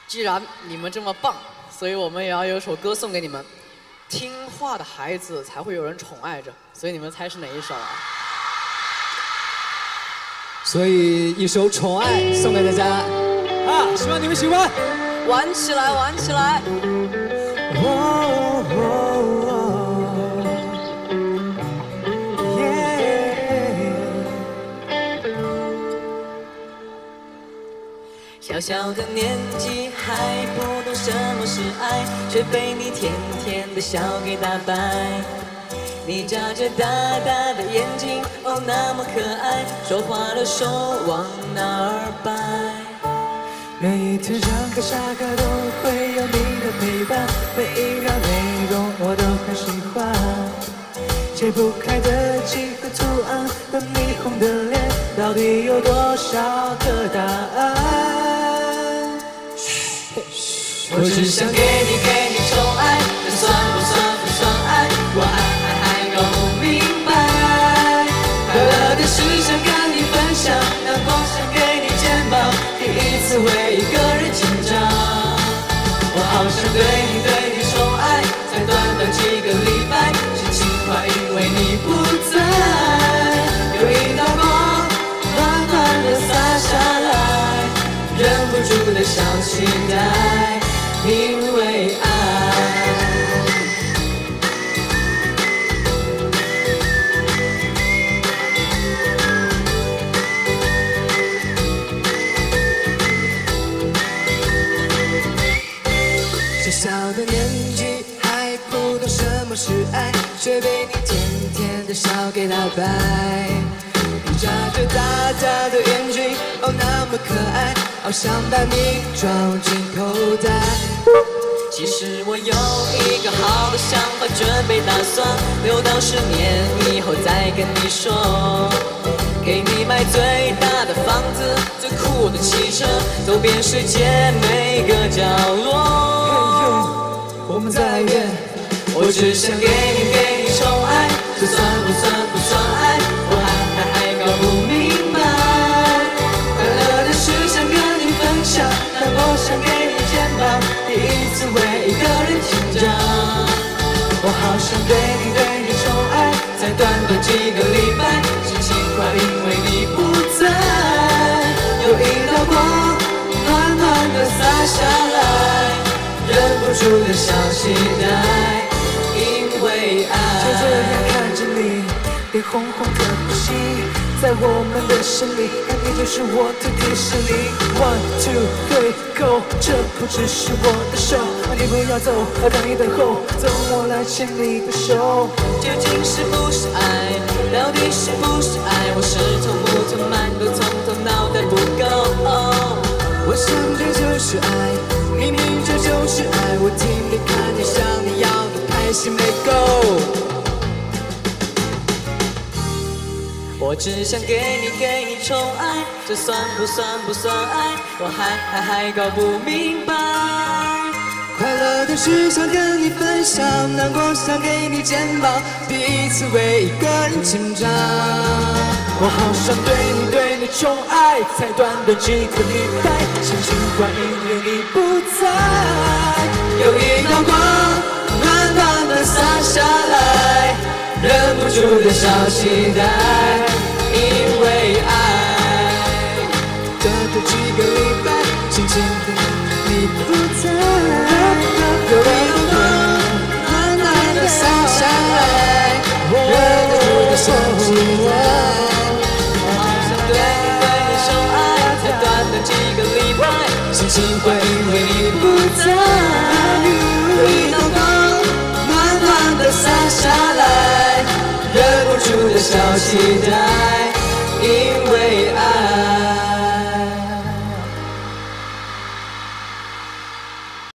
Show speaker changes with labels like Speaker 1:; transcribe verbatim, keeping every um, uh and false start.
Speaker 1: 既然你们这么棒，所以我们也要有首歌送给你们。听话的孩子才会有人宠爱着，所以你们猜是哪一首啊？
Speaker 2: 所以一首《宠爱》送给大家啊，希望你们喜欢。
Speaker 1: 玩起来，玩起来！
Speaker 2: 哦哦哦
Speaker 3: 小小的年纪还不懂什么是爱，却被你甜甜的笑给打败。你眨着大大的眼睛，哦那么可爱，说话的手往哪儿摆？
Speaker 4: 每一天上课下课都会有你的陪伴，每一秒内容我都很喜欢。解不开的几个图案和霓虹的脸，到底有多少个答案？
Speaker 3: 我只想给你给你宠爱，这算不算不算爱？我还还还搞不明白。快乐的事想跟你分享，阳光想给你肩膀，第一次为一个人紧张。我好想对你对你宠爱，才短短几个礼拜，心情快因为你不在。有一道光暖暖的洒下来，忍不住的小期待。因为爱，
Speaker 4: 小小的年纪还不懂什么是爱，却被你甜甜的笑给打败。你眨着大大的眼睛，哦那么可爱，好想把你装进口袋。
Speaker 3: 其实我有一个好的想法，准备打算留到十年以后再跟你说。给你买最大的房子，最酷的汽车，走遍世界每个角落。
Speaker 4: 我们再远，
Speaker 3: 我只想给你给你宠爱，这算不算不算爱？我还还还搞不明白。快乐的事想跟你分享，难过想给你肩膀，第一次为一个人紧张。我好想对你对你宠爱，才短短几个礼拜，心情快因为你不在。有一道光暖暖的洒下来，忍不住的小期待，因为爱。
Speaker 4: 就这样看着你，脸红红的呼吸，在我们的心里，看你就是我的迪士尼。One two three go， 这不只是我的手，你不要走，我让你等候，走我来牵你的手。
Speaker 3: 究竟是不是爱？到底是不是爱？我是头不头满头从头脑袋不够。
Speaker 4: 我想这就是爱，明明这就是爱，我听你看你想你要的开心没够。
Speaker 3: 我只想给你给你宠爱，这算不算不算爱？我还还还搞不明白。
Speaker 4: 快乐的事想跟你分享，难过想给你肩膀，第一次为一个人紧张。我好想对你对你宠爱，才短短几个礼拜，心情快因为你不在。
Speaker 3: 有一道光暖暖的洒下来，忍不住的小期待，因为爱。
Speaker 4: 短短几个礼拜，心情快因为你不在。有一道光暖暖的洒下来，忍不住的小期待。
Speaker 3: 几个礼拜，
Speaker 4: 心情会因为你不在。有一道光暖暖的洒下来，忍不住的小期待，因为爱。